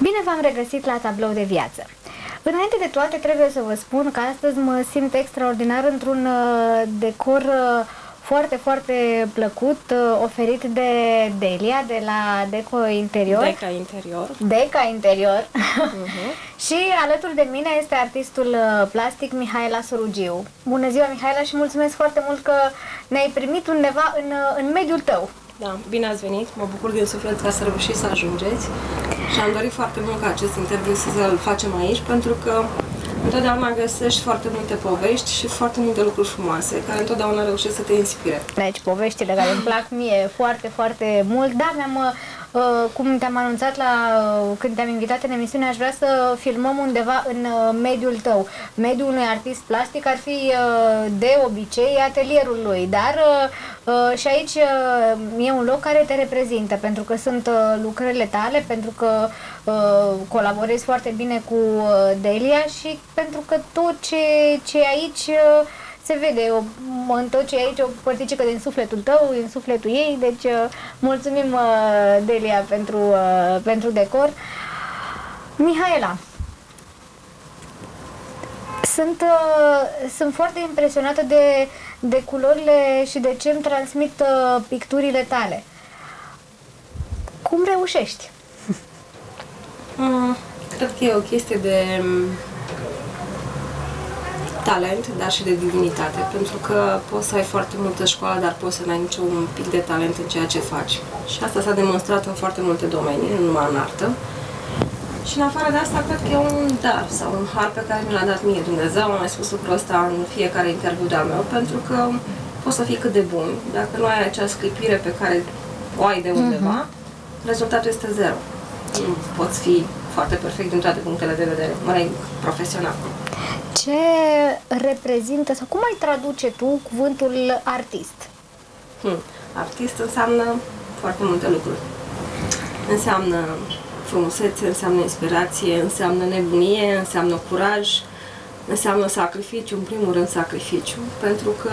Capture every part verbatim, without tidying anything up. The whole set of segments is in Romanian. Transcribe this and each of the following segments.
Bine v-am regăsit la Tablou de Viață. Înainte de toate trebuie să vă spun că astăzi mă simt extraordinar într-un decor foarte, foarte plăcut oferit de Delia de la Deco Interior. Deca Interior. Deca Interior. Uh-huh. Și alături de mine este artistul plastic Mihaela Surugiu. Bună ziua, Mihaela, și mulțumesc foarte mult că ne-ai primit undeva în, în mediul tău. Da, bine ați venit, mă bucur din suflet că să reușiți să ajungeți și am dorit foarte mult ca acest interviu să-l facem aici, pentru că întotdeauna găsești foarte multe povești și foarte multe lucruri frumoase, care întotdeauna reușesc să te inspire. Deci, poveștile care îmi plac mie foarte, foarte mult. Da, mi-am, uh, cum te-am anunțat la, uh, când te-am invitat în emisiune, aș vrea să filmăm undeva în uh, mediul tău. Mediul unui artist plastic ar fi uh, de obicei atelierul lui, dar uh, uh, și aici uh, e un loc care te reprezintă, pentru că sunt uh, lucrările tale, pentru că uh, colaborezi foarte bine cu uh, Delia și pentru că tot ce, ce e aici uh, se vede, o, în tot ce e aici, o părticică din sufletul tău, din sufletul ei, deci uh, mulțumim, uh, Delia, pentru, uh, pentru decor. Mihaela, sunt, uh, sunt foarte impresionată de, de culorile și de ce îmi transmit uh, picturile tale. Cum reușești? Mm, cred că e o chestie de talent, dar și de divinitate, pentru că poți să ai foarte multă școală, dar poți să n-ai niciun pic de talent în ceea ce faci. Și asta s-a demonstrat în foarte multe domenii, nu numai în artă. Și în afară de asta, cred că e un dar sau un har pe care mi l-a dat mie Dumnezeu. Am mai spus lucrul ăsta în fiecare interviu de-al meu, pentru că poți să fii cât de bun. Dacă nu ai acea sclipire pe care o ai de undeva, uh-huh. rezultatul este zero. Nu poți fi foarte perfect din toate punctele de vedere, mai profesional. Ce reprezintă, sau cum ai traduce tu cuvântul artist? Hmm. Artist înseamnă foarte multe lucruri. Înseamnă frumusețe, înseamnă inspirație, înseamnă nebunie, înseamnă curaj, înseamnă sacrificiu, în primul rând sacrificiu, pentru că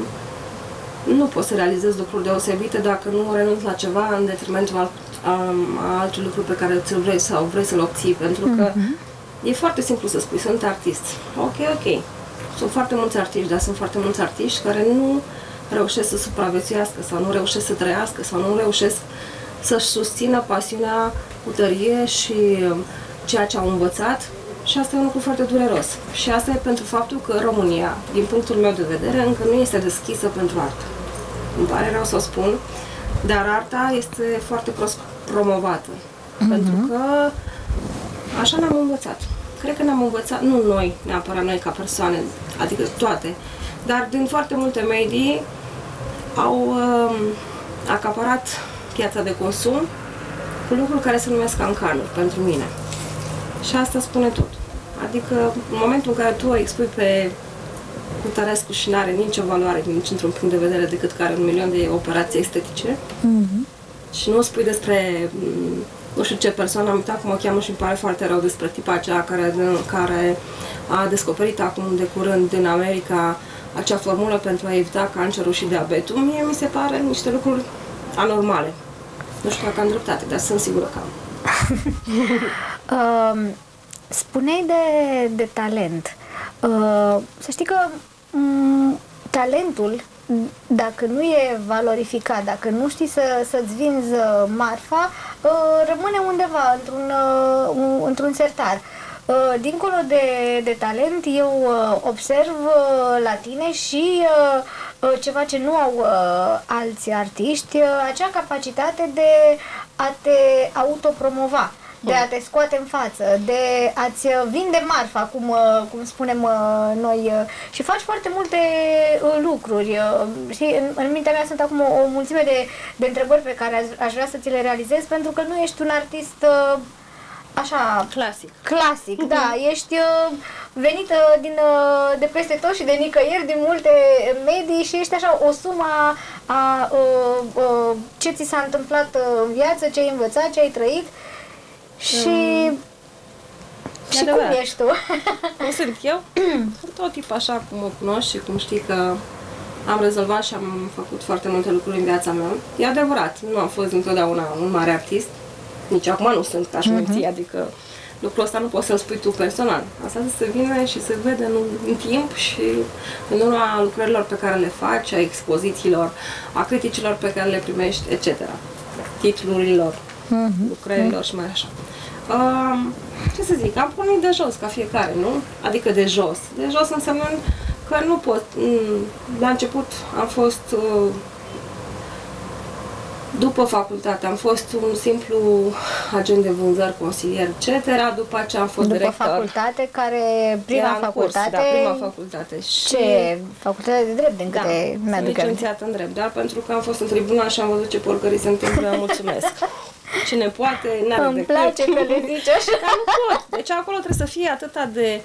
nu poți să realizezi lucruri deosebite dacă nu renunți la ceva în detrimentul alt, a altul lucru pe care ți-l vrei sau vrei să-l obții, pentru că mm-hmm. e foarte simplu să spui, sunt artist. Ok, ok. Sunt foarte mulți artiști, dar sunt foarte mulți artiști care nu reușesc să supraviețuiască sau nu reușesc să trăiască sau nu reușesc să-și susțină pasiunea cu tărie și ceea ce au învățat, și asta e un lucru foarte dureros. Și asta e pentru faptul că România, din punctul meu de vedere, încă nu este deschisă pentru artă. Îmi pare rău să o spun, dar arta este foarte prost promovată. Mm-hmm. Pentru că așa ne-am învățat. Cred că ne-am învățat, nu noi, neapărat noi ca persoane, adică toate, dar din foarte multe medii au um, acaparat piața de consum cu lucruri care se numesc cancanuri pentru mine. Și asta spune tot. Adică în momentul în care tu o expui pe Cutărescu și n-are nicio valoare, nici într-un punct de vedere decât că are un milion de operații estetice, mm-hmm. și nu spui despre nu știu ce persoană, am uitat cum o cheamă și îmi pare foarte rău, despre tipa aceea care, care a descoperit acum de curând din America acea formulă pentru a evita cancerul și diabetul, mie mi se pare niște lucruri anormale. Nu știu dacă am dreptate, dar sunt sigură că am. uh, spuneai de, de talent. Uh, să știi că um, talentul, dacă nu e valorificat, dacă nu știi să, să-ți vinzi marfa, uh, rămâne undeva într-un uh, într-un sertar. Uh, dincolo de, de talent, eu uh, observ uh, la tine și uh, uh, ceva ce nu au uh, alți artiști, uh, acea capacitate de a te autopromova, de a te scoate în față, de a-ți vinde marfa, cum, cum spunem noi, și faci foarte multe lucruri. Și în, în mintea mea sunt acum o, o mulțime de, de întrebări pe care aș, aș vrea să ți le realizez, pentru că nu ești un artist așa... Clasic. Clasic, uh-huh. Da. Ești venită din, de peste tot și de nicăieri, din multe medii, și ești așa o sumă a, a, a, a ce ți s-a întâmplat în viață, ce ai învățat, ce ai trăit. Și, mm. și cum ești tu? Cum sunt eu? Sunt tot tip așa cum mă cunoști și cum știi că am rezolvat și am făcut foarte multe lucruri în viața mea. E adevărat, nu am fost întotdeauna un mare artist. Nici acum nu sunt ca șmeții, uh-huh. adică lucrul ăsta nu poți să-l spui tu personal. Asta să se vină și se vede în, în timp și în urma lucrărilor pe care le faci, a expozițiilor, a criticilor pe care le primești, et cetera. Titlurilor, uh-huh. lucrărilor și mai așa. Uh, ce să zic, am pornit de jos ca fiecare, nu? Adică de jos. De jos însemnând că nu pot. La început am fost... Uh, După facultate am fost un simplu agent de vânzări, consilier, et cetera. După aceea am fost După director. După facultate, care prima facultate... Curs, da, prima facultate. Și... Ce? Facultatea de drept, din da, câte mi-aduc sunt licențiată în drept, dar pentru că am fost în tribunal și am văzut ce porcării se întâmplă, mulțumesc. Cine poate, n-are Îmi decât. place că le zici așa. Dar nu pot. Deci acolo trebuie să fie atâta de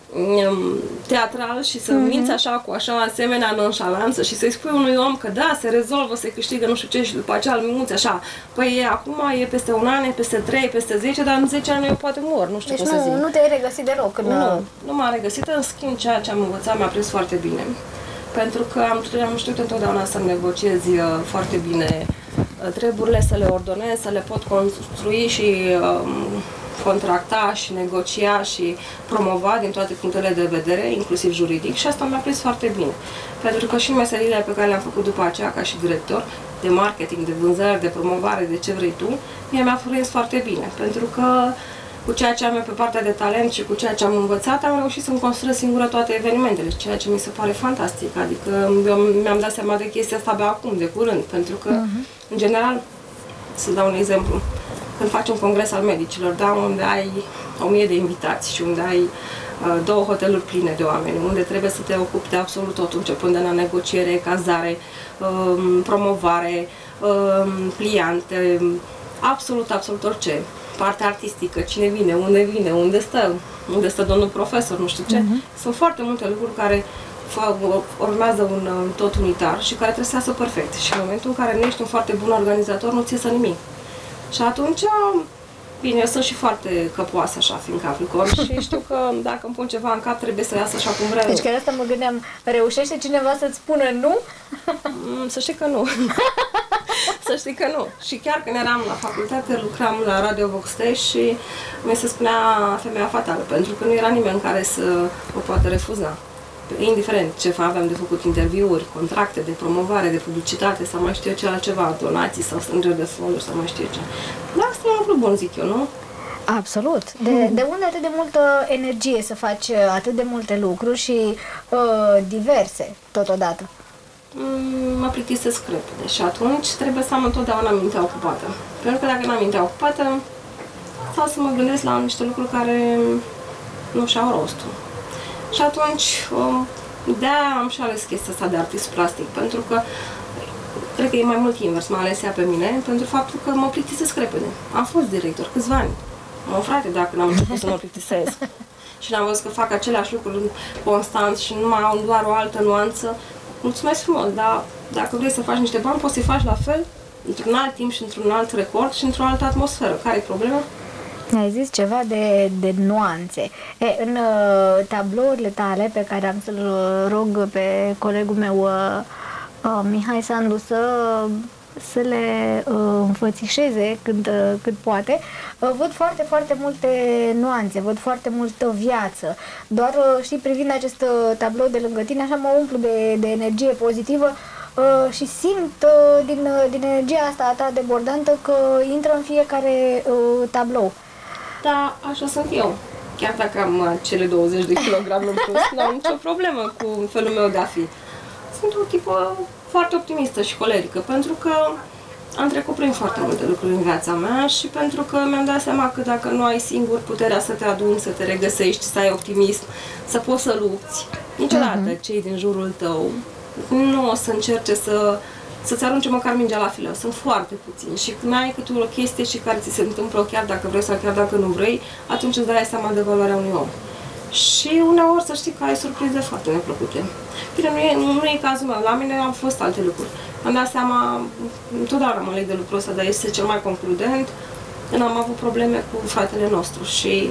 teatral și să mm-hmm. minți așa cu așa asemenea nonșalanță și să-i spui unui om că da, se rezolvă, se câștigă nu știu ce și după aceea îl minți așa. Păi e, acum e peste un an, e peste trei, peste zece, dar în zece ani eu poate mor, nu știu deci cum nu, să zic. nu te-ai regăsit deloc. În... Nu, nu m-am regăsit, în schimb ceea ce am învățat mi-a prins foarte bine. Pentru că am, am știut întotdeauna să negociez foarte bine treburile, să le ordonez, să le pot construi și um, contracta și negocia și promova din toate punctele de vedere, inclusiv juridic, și asta mi-a prins foarte bine. Pentru că și meseriile pe care le-am făcut după aceea ca și director, de marketing, de vânzări, de promovare, de ce vrei tu, mie mi-a prins foarte bine. Pentru că cu ceea ce am eu pe partea de talent și cu ceea ce am învățat, am reușit să-mi construiesc singură toate evenimentele, ceea ce mi se pare fantastic. Adică eu mi-am dat seama de chestia asta abia acum, de curând, pentru că, uh-huh. în general, să dau un exemplu, când faci un congres al medicilor, da, unde ai o mie de invitați și unde ai uh, două hoteluri pline de oameni, unde trebuie să te ocupi de absolut totul, începând de la negociere, cazare, uh, promovare, uh, pliante, absolut, absolut orice. Partea artistică, cine vine, unde vine, unde stă, unde stă domnul profesor, nu știu ce. Uh-huh. Sunt foarte multe lucruri care fac, urmează un tot unitar și care trebuie să iasă perfect. Și în momentul în care nu ești un foarte bun organizator, nu ți iesă nimic. Și atunci, bine, eu sunt și foarte căpoasă așa, fiind Capricorn, și știu că dacă îmi pun ceva în cap, trebuie să iasă așa cum vreau. Deci chiar asta mă gândeam, reușește cineva să-ți spună nu? Mm, să știi că nu. Să știi că nu. Și chiar când eram la facultate, lucram la Radio Vox și mi se spunea femeia fatală, pentru că nu era nimeni care să o poată refuza. Indiferent ce aveam de făcut, interviuri, contracte de promovare, de publicitate sau mai știu eu ce altceva, donații sau strângeri de fonduri sau mai știu eu ce. Dar asta e un lucru bun, zic eu, nu? Absolut. De, de unde atât de multă energie să faci atât de multe lucruri și uh, diverse totodată? Mm, mă plictisesc repede și atunci trebuie să am întotdeauna mintea ocupată. Pentru că dacă n-am mintea ocupată, stau să mă gândesc la niște lucruri care nu și-au rostul. Și atunci, de-aia am și ales chestia asta de artist plastic, pentru că cred că e mai mult invers, m-a ales ea pe mine, pentru faptul că mă plictisesc repede. Am fost director câțiva ani. Mă, frate, dacă n-am început să mă plictisesc și n-am văzut că fac aceleași lucruri constant și nu mai au doar o altă nuanță, mulțumesc frumos, dar dacă vrei să faci niște bani, poți să-i faci la fel, într-un alt timp și într-un alt record și într-o altă atmosferă. Care e problema? Ai zis ceva de, de nuanțe. E, în uh, tablourile tale, pe care am să-l rog pe colegul meu uh, uh, Mihai Sandu să, să le uh, înfățișeze când, uh, cât poate, uh, văd foarte, foarte multe nuanțe, văd foarte multă viață. Doar, uh, știi, privind acest uh, tablou de lângă tine, așa mă umplu de, de energie pozitivă uh, și simt uh, din, uh, din energia asta a ta debordantă că intră în fiecare uh, tablou. Da, așa sunt eu. Chiar dacă am cele douăzeci de kilograme în plus, nu am nicio problemă cu felul meu de a fi. Sunt o tipă foarte optimistă și colerică, pentru că am trecut prin foarte multe lucruri în viața mea și pentru că mi-am dat seama că dacă nu ai singur puterea să te aduni, să te regăsești, să ai optimism, să poți să lupți, niciodată uh-huh. cei din jurul tău nu o să încerce să să-ți arunce măcar mingea la filă. Sunt foarte puțini și când ai câte o chestie și care ți se întâmplă chiar dacă vrei sau chiar dacă nu vrei, atunci îți dai seama de valoarea unui om. Și uneori să știi că ai surprize foarte neplăcute. Bine, nu e, nu e cazul meu. La mine au fost alte lucruri. Am dat seama, întotdeauna mă leg de lucrul ăsta, dar este cel mai concludent. Când am avut probleme cu fratele nostru și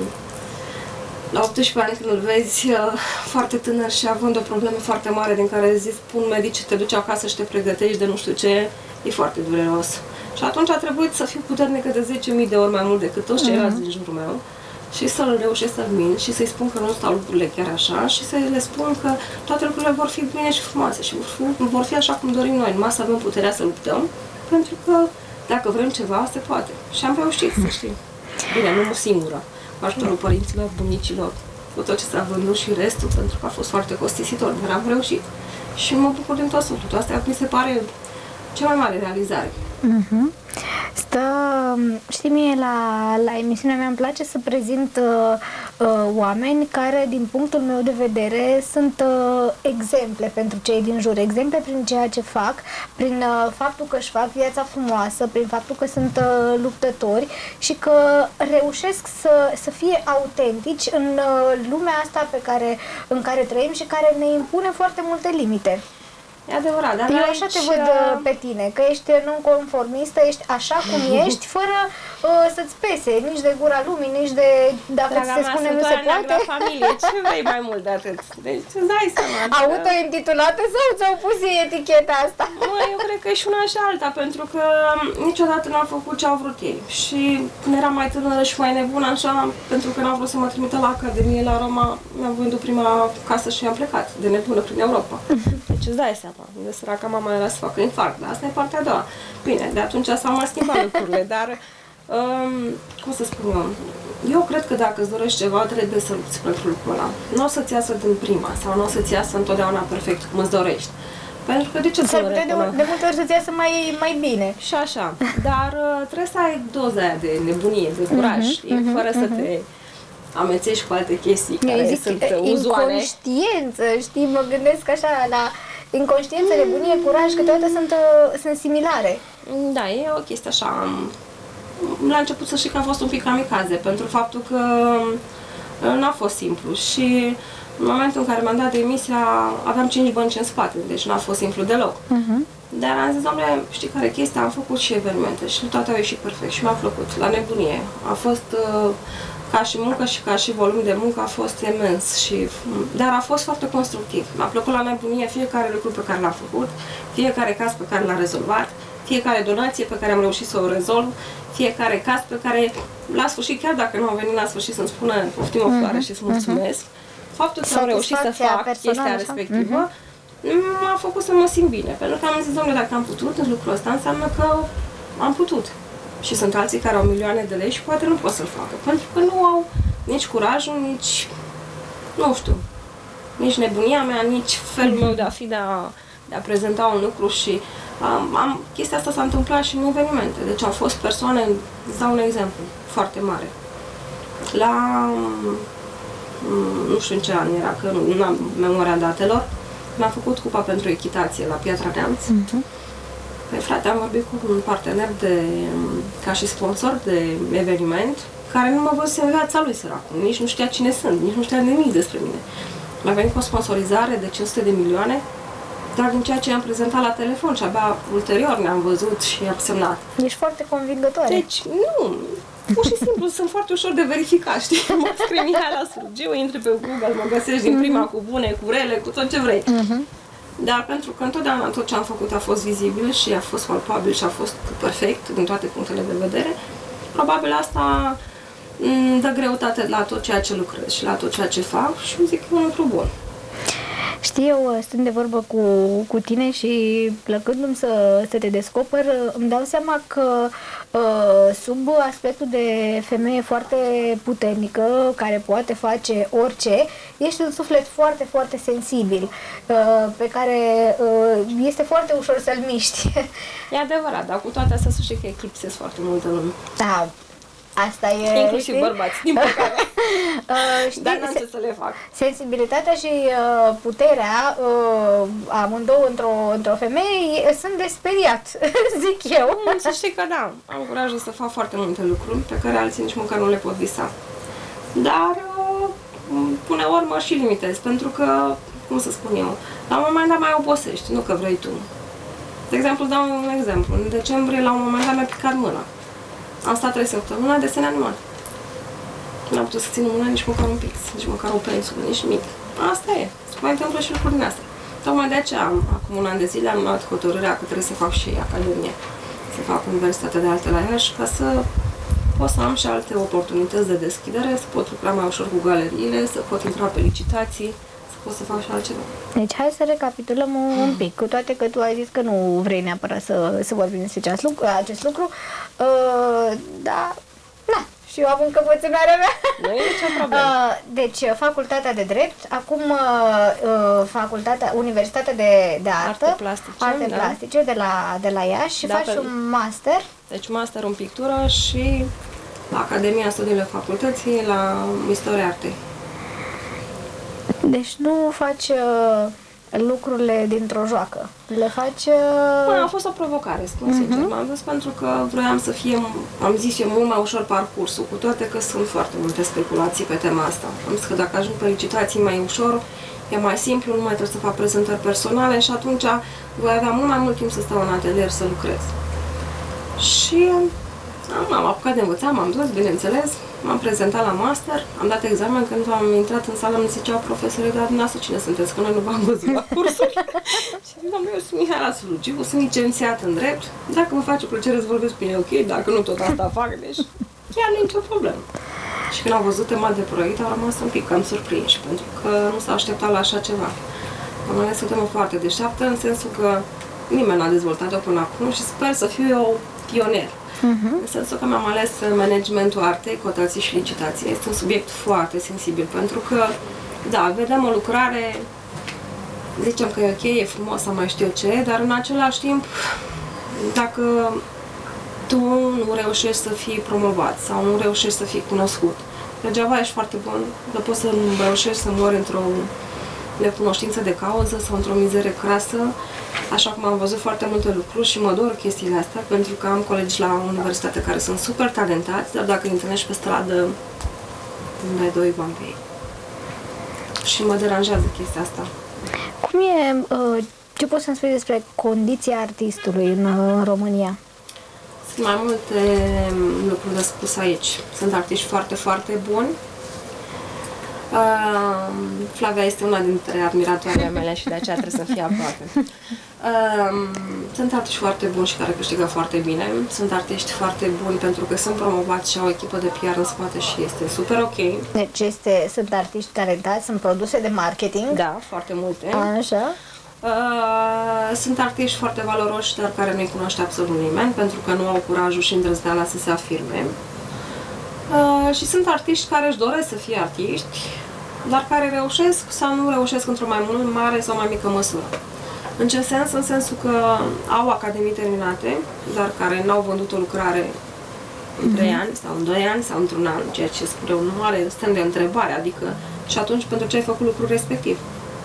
la optsprezece ani când îl vezi foarte tânăr și având o problemă foarte mare din care zici, spun medicii, te duci acasă și te pregătești de nu știu ce, e foarte dureros. Și atunci a trebuit să fiu puternică de zece mii de ori mai mult decât toți ceilalți din jurul meu și să-l reușesc să-l mint și să-i spun că nu stau lucrurile chiar așa și să le spun că toate lucrurile vor fi bine și frumoase și vor fi, vor fi așa cum dorim noi, numai să avem puterea să luptăm, pentru că dacă vrem ceva, se poate. Și am reușit, să știi. Bine, nu singură, cu ajutorul părinților, bunicilor, cu tot ce s-a vândut și restul, pentru că a fost foarte costisitor, dar am reușit. Și mă bucur din tot sufletul. Asta mi se pare cea mai mare realizare. Uh-huh. Stă, știi, mie la, la emisiunea mea îmi place să prezint uh, uh, oameni care, din punctul meu de vedere, sunt uh, exemple pentru cei din jur, exemple prin ceea ce fac, prin uh, faptul că își fac viața frumoasă, prin faptul că sunt uh, luptători și că reușesc să, să fie autentici în uh, lumea asta pe care, în care trăim și care ne impune foarte multe limite. E adevărat, dar eu așa te văd pe tine, că ești nonconformistă, ești așa cum ești, fără uh, să-ți pese, nici de gura lumii, nici de dacă ți se spune nu se poate. Familie, ce vrei mai mult de atât? Deci îți dai seama. Auto-intitulată sau ți-au pus eticheta asta? Mă, eu cred că e și una și alta, pentru că niciodată n-am făcut ce au vrut ei. Și când eram mai tânără și mai nebună, așa, pentru că n-am vrut să mă trimită la Academie, la Roma, mi-am vândut prima casă și am plecat de nebună prin Europa. Deci îți dai seama. De săraca mama era să facă infarct, dar asta e partea a doua. Bine, de atunci s-au mai schimbat lucrurile, dar, um, cum să spun eu, eu cred că dacă îți dorești ceva, trebuie să lupți pentru lucrul ăla. Nu o să-ți iasă din prima sau nu o să-ți iasă întotdeauna perfect cum îți dorești. Pentru că de ce să de, de multe ori să-ți iasă mai, mai bine. Și așa, dar uh, trebuie să ai doza aia de nebunie, de curaj, uh-huh, știi, uh-huh, fără uh-huh. să te amețești cu alte chestii care zic, sunt uzoane. Inconștiență, știi, mă gândesc așa la inconștiență, nebunie, curaj, câteodată sunt, sunt similare. Da, e o chestie așa. La început să știi că am fost un pic kamikaze, pentru faptul că n-a fost simplu și în momentul în care mi-am dat demisia aveam cinci bănci în spate, deci n-a fost simplu deloc. Uh-huh. Dar am zis, doamne, știi care chestia? Am făcut și evenimente și toate au ieșit perfect și mi-a plăcut, la nebunie. A fost uh, ca și muncă și ca și volum de muncă a fost imens, și, dar a fost foarte constructiv. Mi-a plăcut la nebunie fiecare lucru pe care l-am făcut, fiecare caz pe care l-am rezolvat, fiecare donație pe care am reușit să o rezolv, fiecare caz pe care, la sfârșit, chiar dacă nu au venit la sfârșit să-mi spună poftim o floare și îți mulțumesc, uh-huh. faptul că am reușit să fac chestia respectivă, uh-huh. m-a făcut să mă simt bine. Pentru că am zis, domnule, dacă am putut în lucrul ăsta, înseamnă că am putut. Și sunt alții care au milioane de lei și poate nu pot să-l facă. Pentru că nu au nici curajul, nici, nu știu, nici nebunia mea, nici felul meu de a fi, de a, de a prezenta un lucru. Și am, am, chestia asta s-a întâmplat și în evenimente. Deci au fost persoane, îți dau un exemplu foarte mare. La, nu știu în ce an era, că nu am memoria datelor, mi-am făcut cupa pentru echitație la Piatra Neamț. Uh-huh. Păi frate, am vorbit cu un partener de, ca și sponsor de eveniment, care nu mă văzuse în viața lui, săracul. Nici nu știa cine sunt, nici nu știa nimic despre mine. Mi-a venit cu o sponsorizare de cinci sute de milioane, dar din ceea ce am prezentat la telefon și abia ulterior ne-am văzut și am semnat. Ești foarte convingătoare. Deci, nu, pur și simplu, sunt foarte ușor de verificat, știi? Mă scrie Mihaela Surgiu, intri pe Google, mă găsești din prima cu bune, cu rele, cu tot ce vrei. Uh-huh. Dar pentru că întotdeauna tot ce am făcut a fost vizibil și a fost palpabil și a fost perfect din toate punctele de vedere, probabil asta îmi dă greutate la tot ceea ce lucrez și la tot ceea ce fac și îmi zic că e un lucru bun. Știi, eu stând de vorbă cu, cu tine și plăcându-mi să, să te descoper, îmi dau seama că sub aspectul de femeie foarte puternică, care poate face orice, ești un suflet foarte, foarte sensibil, pe care este foarte ușor să-l miști. E adevărat, dar cu toate astea să știi că eclipsezi foarte multă lume. Da. Asta e... Inclusiv bărbați, din păcate. uh, știi, dar n-am ce să le fac. Sensibilitatea și uh, puterea uh, amândouă într-o într-o femeie sunt de speriat, zic eu. Mm, să știi că da, am curajul să fac foarte multe lucruri pe care alții nici măcar nu le pot visa. Dar uh, uneori mă și limitez, pentru că, cum să spun eu, la un moment dat mai obosești, nu că vrei tu. De exemplu, dau un exemplu. În decembrie, la un moment dat mi-a picat mâna. Am stat trei săptămâni la desene animate. Nu am putut să țin mâna nici măcar un pix, nici măcar o pensulă, nici nimic. Asta e. Se mai întâmplă și lucruri din astea. Tocmai de aceea, acum un an de zile, am luat hotărârea că trebuie să fac și Academie. să fac Universitatea de Arte la Iași, ca să pot să am și alte oportunități de deschidere, să pot lucra mai ușor cu galeriile, să pot intra pe licitații, să pot să fac și altceva. Deci hai să recapitulăm un pic, cu toate că tu ai zis că nu vrei neapărat să, să vorbim despre acest lucru, acest lucru uh, da, na, și eu am încă căpățânarea mea. Nu e nicio problemă. Uh, deci, facultatea de drept, acum uh, facultatea, Universitatea de, de Artă, Arte plastice, Arte da. plastice de la, de la Iași și Da, faci pe- un master. Deci master în pictură și Academia Studiile Facultății la Istoria Artei. Deci nu faci uh, lucrurile dintr-o joacă, le faci... Bă, Uh, a fost o provocare, spun uh-huh. sincer. M-am dus pentru că vroiam să fie, am zis eu, mult mai ușor parcursul, cu toate că sunt foarte multe speculații pe tema asta. Am zis că dacă ajung pe licitații mai ușor, e mai simplu, nu mai trebuie să fac prezentări personale și atunci voi avea mult mai mult timp să stau în atelier să lucrez. Și am, am apucat de învățat, m-am dus, bineînțeles, m-am prezentat la master, am dat examen, când am intrat în sală, îmi ziceau profesorii, dar dumneavoastră cine sunteți, că noi nu v-am văzut la cursuri. Și zic, doamne, eu sunt Mihaela Sulugiu, sunt licențiat în drept, dacă vă face plăcere să vorbesc cu mine, ok, dacă nu, tot asta fac, deci chiar nu e nicio problemă. Și când am văzut tema de proiect, au rămas un pic cam surprinși, pentru că nu s-a așteptat la așa ceva. Am ales o temă foarte deșteaptă, în sensul că nimeni n-a dezvoltat-o până acum și sper să fiu eu pionier. Uh-huh. În sensul că mi-am ales managementul artei, cotații și licitații. Este un subiect foarte sensibil, pentru că, da, vedem o lucrare, zicem că e ok, e frumos, sau mai știu ce, dar în același timp, dacă tu nu reușești să fii promovat sau nu reușești să fii cunoscut, degeaba ești foarte bun, dar poți să nu reușești să mori într-o necunoștință de cauză sau într-o mizerie crasă, așa cum am văzut foarte multe lucruri și mă dor chestiile astea, pentru că am colegi la universitate care sunt super talentați, dar dacă îi întâlnești pe stradă, nu dai doi bani pe ei. Și mă deranjează chestia asta. Cum e, uh, ce poți să-mi spui despre condiția artistului în, în România? Sunt mai multe lucruri de spus aici. Sunt artiști foarte, foarte buni. Uh, Flavia este una dintre admiratoarele mele și de aceea trebuie să fie aproape. Uh, sunt artiști foarte buni și care câștigă foarte bine. Sunt artiști foarte buni pentru că sunt promovați și au o echipă de P R în spate și este super ok. Deci este, sunt artiști talentați, sunt produse de marketing. Da, foarte multe. Așa. Uh, sunt artiști foarte valoroși, dar care nu-i cunoaște absolut nimeni, pentru că nu au curajul și îndrăzneala să se afirme. Uh, și sunt artiști care își doresc să fie artiști, dar care reușesc sau nu reușesc într-o mai mare sau mai mică măsură. În ce sens? În sensul că au academii terminate, dar care n-au vândut o lucrare în trei ani sau în doi ani sau într-un an, ceea ce spune un mare semn de întrebare, adică și atunci pentru ce ai făcut lucrul respectiv?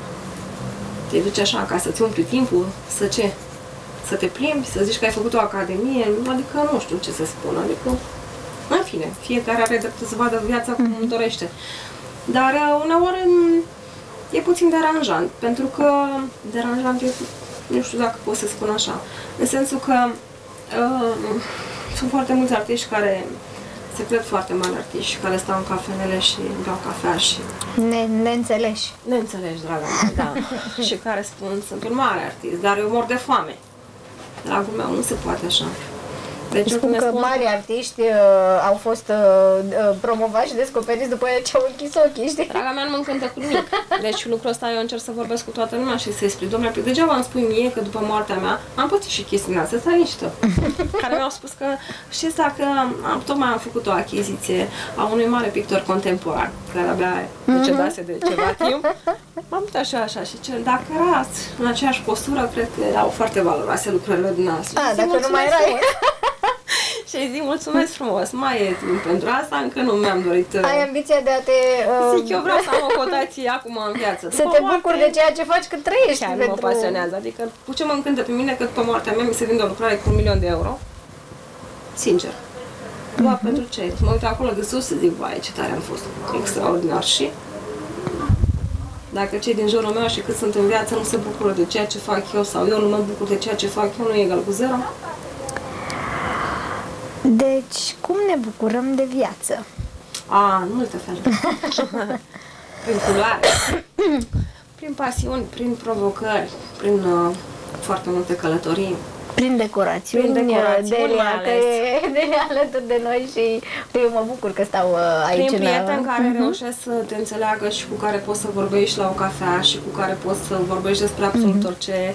Te duci așa ca să-ți umpli timpul, să ce? Să te plimbi, să zici că ai făcut o academie, adică nu știu ce să spun, adică în fine, fiecare are dreptul să vadă viața cum îmi dorește. Dar uneori e puțin deranjant, pentru că deranjant e, nu știu dacă pot să spun așa, în sensul că uh, sunt foarte mulți artiști care se cred foarte mari artiști, care stau în cafenele și beau cafea și... Ne, neînțeleși. Neînțelegi, draga mea, da. Și care spun, sunt un mare artist, dar eu mor de foame. Dragul meu, nu se poate așa. Deci, spun că spun... mari artiști uh, au fost uh, promovați și descoperiți după ce au închis ochii, știi? Draga mea, nu mă încântă cu nimic. Deci lucrul ăsta eu încerc să vorbesc cu toată lumea și să explic. Dom'le, degeaba îmi spui mie că după moartea mea am pățit și chestiile astea, stai niște. Care mi-au spus că, știți, dacă am, tocmai am făcut o achiziție a unui mare pictor contemporan, care abia decedase de ceva timp, m-am uitat și așa și ce, dacă erați în aceeași postură, cred că erau foarte valoroase lucrările dumneavoastră. A, dacă nu mai erai. Și îi zic, mulțumesc frumos, mai e timp pentru asta, încă nu mi-am dorit... Ai ambiția de a te... Uh, Zic, eu vreau să am o cotație acum în viață. Să te bucuri de ceea ce faci cât trăiești. Chiar pentru... mă pasionează, adică cu ce mă încântă pe mine că după moartea mea mi se vinde o lucrare cu un milion de euro. Sincer. Doar uh-huh. pentru ce? Mă uit acolo de sus și zic, vai, ce tare am fost. Extraordinar și... Dacă cei din jurul meu și cât sunt în viață nu se bucură de ceea ce fac eu sau eu nu mă bucur de ceea ce fac eu, nu e egal cu zero. Deci, cum ne bucurăm de viață? A, în multe feluri. Prin culoare, prin pasiuni, prin provocări, prin uh, foarte multe călătorii, Prin decorațiuni, Prin decorațiuni, Delia, mai că ales. e Delia alături de noi și eu mă bucur că stau uh, aici. Prin în prieteni care uh-huh. reușesc să te înțeleagă și cu care poți să vorbești la o cafea și cu care poți să vorbești despre absolut Mhm. orice.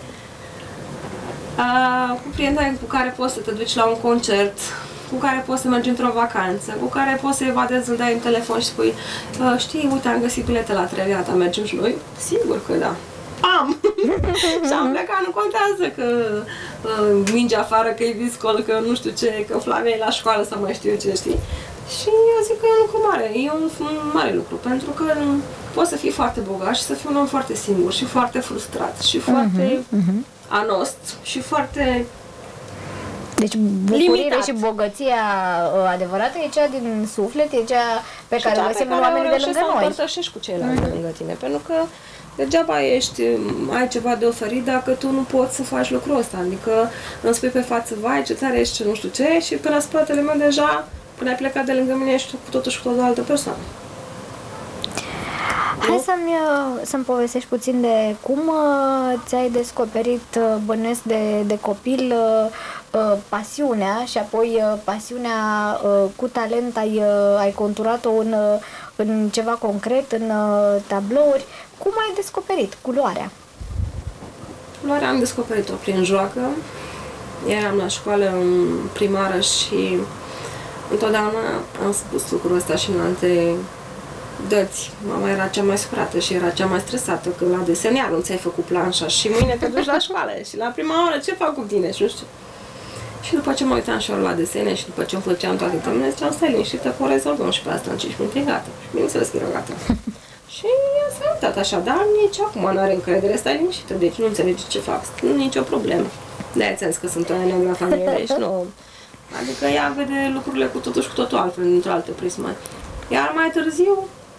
Uh, cu prieteni cu care poți să te duci la un concert, cu care poți să mergi într-o vacanță, cu care poți să evadezi, îl dai în telefon și spui uh, știi, uite, am găsit bilete la Traviata, mergem și noi? Sigur că da. Am! Și am plecat, nu contează că uh, minge afară, că e viscol, că nu știu ce, că Flavia e la școală sau mai știu eu ce, știi? Și eu zic că e un lucru mare, e un, un mare lucru, pentru că poți să fii foarte bogat și să fii un om foarte singur și foarte frustrat și foarte Uh-huh, uh-huh. anost și foarte... Deci bucuriile limitat. și bogăția uh, adevărată e cea din suflet, e cea pe care o găsim în oamenii de lângă să noi. împărtășești cu ceilalți de lângă tine, pentru că degeaba ești, ai ceva de oferit dacă tu nu poți să faci lucrul ăsta. Adică îmi spui pe față, vai, ce tare ești, ce nu știu ce, și până la spatele meu deja, până ai plecat de lângă mine, ești cu totul și cu totul altă persoană. Hai să-mi, uh, să-mi povestești puțin de cum uh, ți-ai descoperit, uh, bănuiesc de, de copil, uh, uh, pasiunea și apoi uh, pasiunea uh, cu talent ai, uh, ai conturat-o în, uh, în ceva concret, în uh, tablouri. Cum ai descoperit culoarea? Culoarea am descoperit-o prin joacă. Eram la școală în primară și întotdeauna am spus lucrul ăsta și în alte dăți. Mama era cea mai supărată și era cea mai stresată, că la desen iar nu ți-ai făcut planșa și mâine te duci la școală și la prima oră ce fac cu tine și nu știu. Și după ce mă uitam și eu la desene și după ce îmi făceam toate temele, ziceam, stai liniștită, că o rezolvăm și pe asta în cinci minute, e gata. Și bineînțeles că era gata. Și ea s-a uitat așa, dar nici acum nu are încredere, stai liniștită, deci nu înțelege ce fac, nu e nicio problemă. De-aia ți-am zis că sunt o neagră la familie, deci nu... Adică ea vede lucrurile cu totul și cu totul altfel, într-o altă prismă. Iar mai târziu,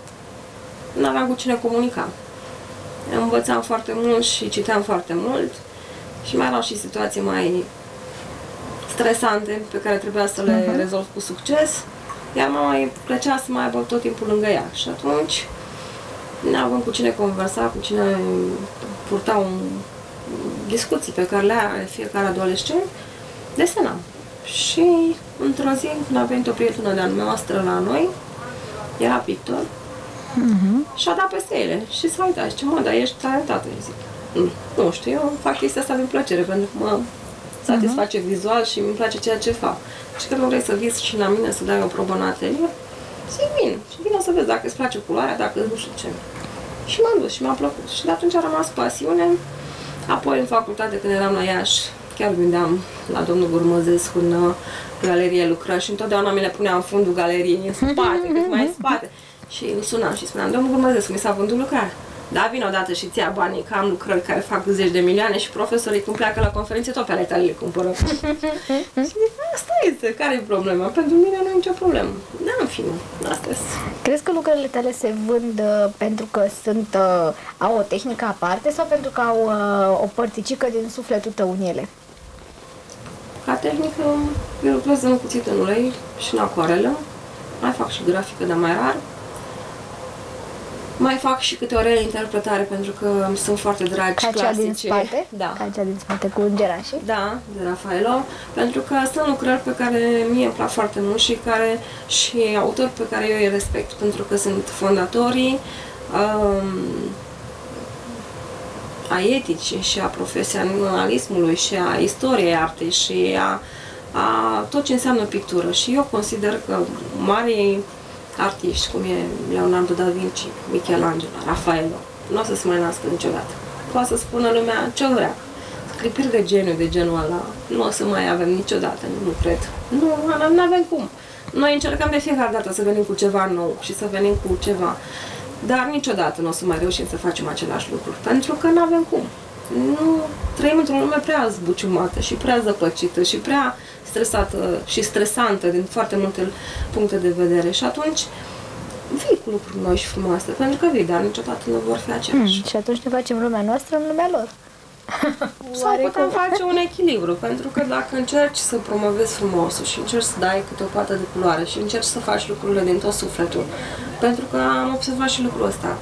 nu aveam cu cine comunica. Învățam foarte mult și citeam foarte mult și mai erau și situații mai stresante pe care trebuia să le uh-huh. rezolv cu succes, iar mama îi plăcea să mai aibă tot timpul lângă ea. Și atunci nu aveam cu cine conversa, cu cine purta un discuții pe care le are fiecare adolescent, desenam. Și într-o zi, când a venit o prietenă de-a noastră la noi, era pictor, uh-huh. și a dat peste ele și s-a uitat și zice, mă, dar ești talentată, îi zic. Nu, nu știu, eu fac chestia asta din plăcere, pentru că mă satisface uh-huh. vizual și îmi place ceea ce fac. Și că nu vrei să vii și la mine să dai o probă în atelier? Zic, bine, și vine să vezi dacă îți place culoarea, dacă nu știu ce. Și m-am dus și mi-a plăcut. Și de atunci a rămas pasiune. Apoi în facultate, când eram la Iași, chiar gândeam la domnul Gurmăzescu în uh, galerie lucrări și întotdeauna mi le puneam în fundul galeriei, în spate, cât mai în spate. Și îl sunam și spuneam, domnul Gurmăzescu, mi s-a vândut lucrarea. Da, vine odată și ți-a banii, că am lucrări care fac zeci de milioane și profesorii când pleacă la conferințe tot pe ale tale le cumpără. Și zic, asta este, care e problema? Pentru mine nu e nicio problemă. Da, în fine, asta este. Crezi că lucrările tale se vând uh, pentru că sunt, uh, au o tehnică aparte sau pentru că au uh, o părticică din sufletul tău în ele? Ca tehnică, eu lucrez în cuțit în ulei și în acoarelă. Mai fac și grafică, dar mai rar. Mai fac și câte o reinterpretare pentru că sunt foarte dragi Ca clasice. cea din spate? Da. Ca cea din spate cu îngerașii? Da, de Raffaello, pentru că sunt lucrări pe care mie îmi plac foarte mult și care și autori pe care eu îi respect pentru că sunt fondatorii um, a eticii și a profesionalismului și a istoriei artei și a, a tot ce înseamnă pictură. Și eu consider că marii artiști, cum e Leonardo da Vinci, Michelangelo, Raffaello, nu o să se mai nască niciodată. Poate să spună lumea ce vrea. Clipiri de geniu de genul ăla nu o să mai avem niciodată, nu cred. Nu, nu avem cum. Noi încercăm de fiecare dată să venim cu ceva nou și să venim cu ceva, dar niciodată nu o să mai reușim să facem același lucru, pentru că nu avem cum. Nu, trăim într-o lume prea zbuciumată și prea zăpăcită și prea stresată și stresantă din foarte multe puncte de vedere și atunci vii cu lucruri noi și frumoase, pentru că vii, dar niciodată nu vor fi aceleași. Mm, și atunci ne facem lumea noastră în lumea lor. Sau putem face un echilibru, pentru că dacă încerci să promovezi frumosul și încerci să dai câte o pată de culoare și încerci să faci lucrurile din tot sufletul, pentru că am observat și lucrul ăsta,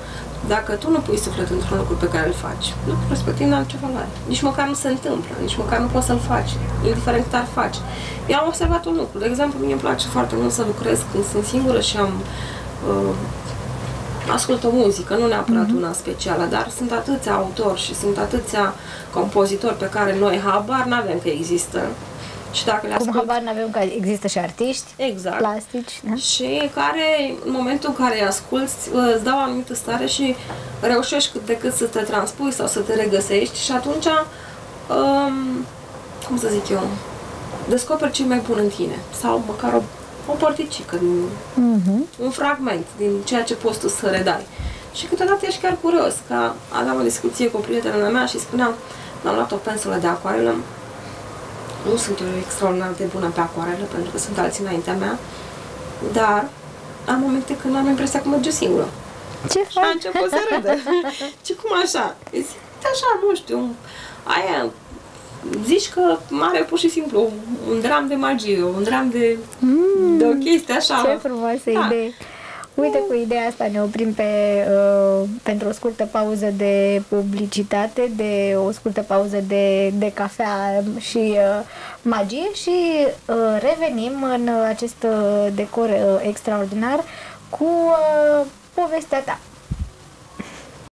Dacă tu nu pui suflet într-un lucru pe care îl faci, lucrul respectiv nu are ce valoare. Nici măcar nu se întâmplă, nici măcar nu poți să-l faci, indiferent cât ar face. Eu am observat un lucru. De exemplu, mie îmi place foarte mult să lucrez când sunt singură și am uh, ascult o muzică, nu neapărat mm-hmm. una specială, dar sunt atâția autori și sunt atâția compozitori pe care noi habar n-avem că există. Și dacă le ascult... Cum habar n-avem că există și artiști exact. plastici. Da? Și care, în momentul în care îi asculți, îți dau o anumită stare și reușești cât de cât să te transpui sau să te regăsești și atunci, um, cum să zic eu, descoperi ce mai bun în tine. Sau măcar o, o părticică, din, uh-huh. un fragment din ceea ce poți tu să redai. Și câteodată ești chiar curios, că aveam o discuție cu o prietenă mea și spuneam, mi-am luat o pensulă de acuarelă. Nu sunt eu extraordinar de bună pe acuarelă, pentru că sunt alții înaintea mea, dar am momente când am impresia că merge singură. Ce faci? Și a început să râdă. Ce cum așa? Zic, așa, nu știu, aia, zici că are pur și simplu un dram de magie, un dram de, mm, de o chestie așa. Ce frumoasă da. idee! Uite, cu ideea asta ne oprim pe, uh, pentru o scurtă pauză de publicitate, de o scurtă pauză de, de cafea și uh, magie și uh, revenim în acest uh, decor uh, extraordinar cu uh, povestea ta.